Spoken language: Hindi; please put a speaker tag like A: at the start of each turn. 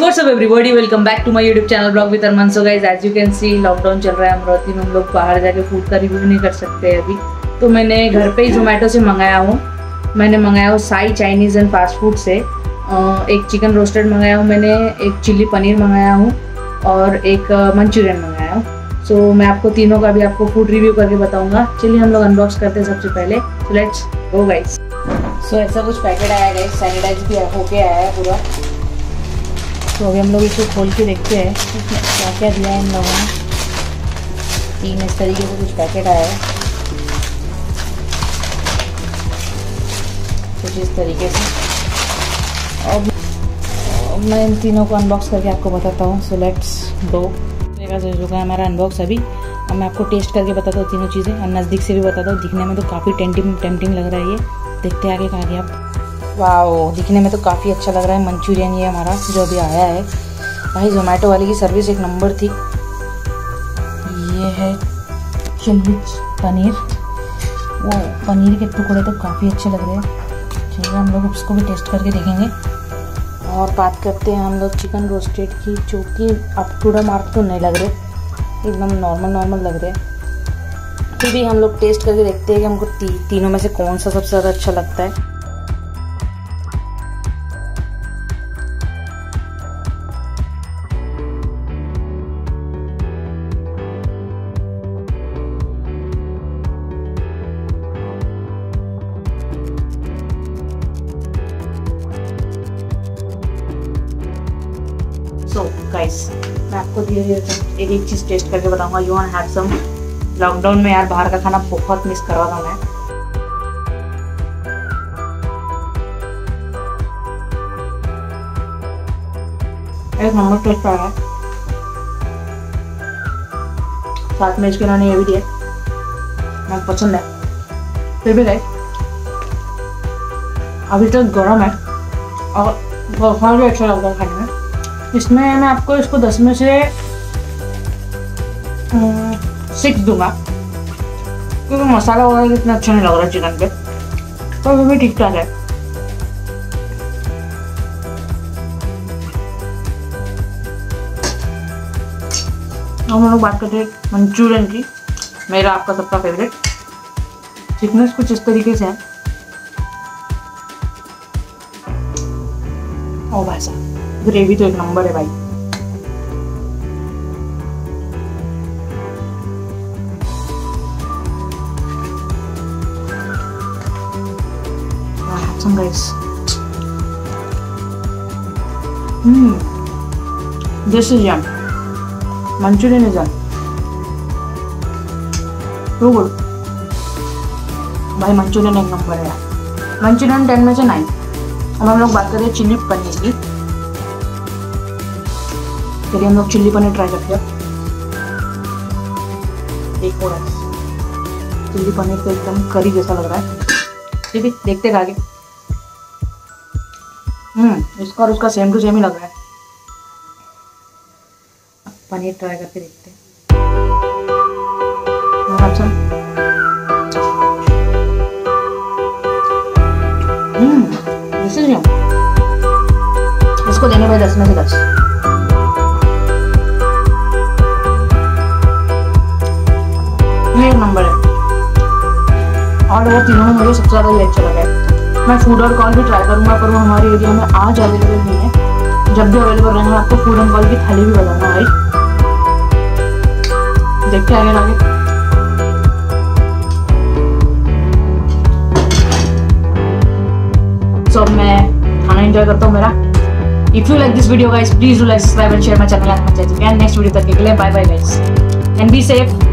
A: What's up everybody, welcome back to my YouTube channel vlog with Arman. So guys, as you can see lockdown चल रहा है अमरावती में। हम लोग बाहर जाके फूड का रिव्यू नहीं कर सकते अभी, तो मैंने घर पे ही जोमेटो से मंगाया हूँ। मैंने मंगाया हूँ Sai Chinese and fast food से। एक चिकन रोस्टेड मंगाया हूँ मैंने, एक चिल्ली पनीर मंगाया हूँ और एक मंचूरियन मंगाया हूँ। सो मैं आपको तीनों का भी आपको फूड रिव्यू करके बताऊँगा। चलिए हम लोग अनबॉक्स करते हैं सबसे पहले। सो लेट्स गो गाइस। सो ऐसा कुछ पैकेट आया गाइस, सैनिटाइज भी होके आया है पूरा। तो अभी हम लोग इसको खोल के देखते हैं इसमें क्या क्या दिया है इन लोगों ने। 3 इस तरीके से कुछ पैकेट आया है, कुछ इस तरीके से। अब मैं इन तीनों को अनबॉक्स करके आपको बताता हूँ। So let's go. हो चुका है हमारा अनबॉक्स अभी। अब मैं आपको टेस्ट करके बताता हूँ तीनों चीज़ें और नज़दीक से भी बताता हूँ। दिखने में तो काफ़ी टेम्पटिंग लग रहा है ये। देखते हैं आगे कहाँ गया आप। वाओ, दिखने में तो काफ़ी अच्छा लग रहा है। मंचूरियन ये हमारा जो अभी आया है। भाई जोमेटो वाले की सर्विस एक नंबर थी। ये है चिल्ली पनीर। वो पनीर के टुकड़े तो काफ़ी अच्छे लग रहे हैं। चलिए हम लोग उसको भी टेस्ट करके देखेंगे। और बात करते हैं हम लोग चिकन रोस्टेड की, जो कि अप टू द मार्क तो नहीं लग रहे, एकदम नॉर्मल लग रहे हैं। फिर भी हम लोग टेस्ट करके देखते हैं कि हमको तीनों में से कौन सा सबसे ज़्यादा अच्छा लगता है। सो गाइस, मैं आपको धीरे धीरे एक चीज़ टेस्ट करके बताऊंगा। You want have some. Lockdown में यार बाहर का खाना बहुत मिस कर रहा था मैं। एक नंबर टेस्ट आ रहा है। साथ में इसके उन्होंने ये भी दिया, मुझे पसंद है। फिर भी गाइस अभी तक गर्म है और बहुत भी अच्छा लगता है खाने में। इसमें मैं आपको इसको 10 में से 6 दूंगा, क्योंकि मसाला वगैरह इतना अच्छा नहीं लग रहा चिकन पे, तो वो भी ठीक ठाक है। हम लोग बात करते हैं मंचूरियन की, मेरा आपका सबका फेवरेट। थिकनेस कुछ इस तरीके से है। ओ भाई साहब, ग्रेवी तो एक नंबर है भाई। Some guys. This is yum. Manchurian is yum. So good. भाई मंचूरियन एक नंबर है यार। मंचूरियन 10 में से 9। अब हम लोग बात करें चिल्ली पनीर की। चलिए हम लोग चिल्ली पनीर ट्राई करते हैं। एक और चिल्ली पनीर तो एकदम करी जैसा लग रहा है। ठीक है, देखते हैं आगे। इसका और उसका सेम टू सेम ही लग रहा है। पनीर ट्राई करके देखते हैं। इसको देने में 10 में से 10। एक नंबर है। और वो तीनों में मुझे सबसे ज़्यादा ये अच्छा लगा है। मैं फूड और कॉल भी ट्राई करूँगा, पर वो हमारे एरिया में आज अवेलेबल नहीं है। जब भी अवेलेबल रहेंगे आपको फूड एंड कॉल की थाली भी बताऊँगा भाई। देखते आगे आगे। सो मैं खाना एंजॉय करता हूँ मेरा। If you like this video guys, please do like, subscribe and share my channel. Next video तक के लिए bye bye guys and be safe.